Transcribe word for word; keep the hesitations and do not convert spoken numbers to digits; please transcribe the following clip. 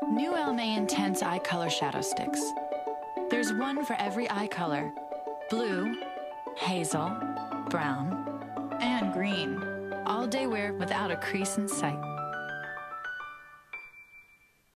New Almay Intense Eye Color Shadow Sticks. There's one for every eye color: blue, hazel, brown, and green. All day wear without a crease in sight.